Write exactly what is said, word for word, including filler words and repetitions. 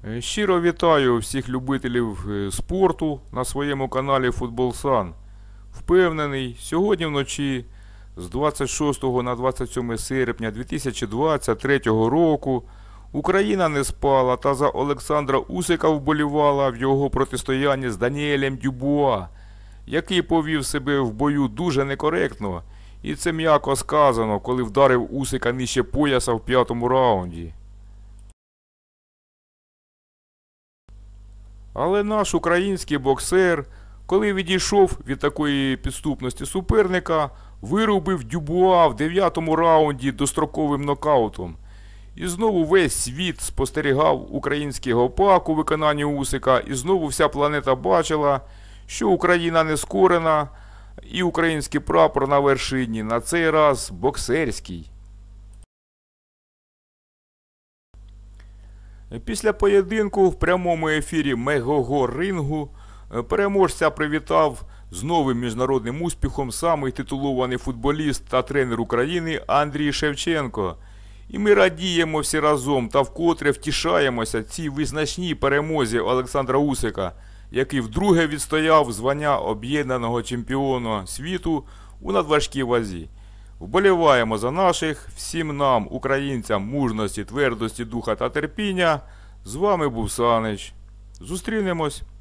Е, Щиро вітаю всіх любителів е, спорту на своєму каналі Футбол.Сан. Впевнений, сьогодні вночі з двадцять шостого на двадцять сьоме серпня дві тисячі двадцять третього року Україна не спала та за Олександра Усика вболівала в його протистоянні з Даніелем Дюбуа, який повів себе в бою дуже некоректно, і це м'яко сказано, коли вдарив Усика нижче пояса в п'ятому раунді. Але наш український боксер, коли відійшов від такої підступності суперника, вирубив Дюбуа в дев'ятому раунді достроковим нокаутом. І знову весь світ спостерігав український гопак у виконанні Усика, і знову вся планета бачила, що Україна не скорена, і український прапор на вершині, на цей раз боксерський. Після поєдинку в прямому ефірі Мегого рингу переможця привітав з новим міжнародним успіхом самий титулований футболіст та тренер України Андрій Шевченко. І ми радіємо всі разом та вкотре втішаємося цій визначній перемозі Олександра Усика, який вдруге відстояв звання об'єднаного чемпіона світу у надважкій вазі. Вболіваємо за наших, всім нам, українцям, мужності, твердості духа та терпіння. З вами був Санич. Зустрінемось.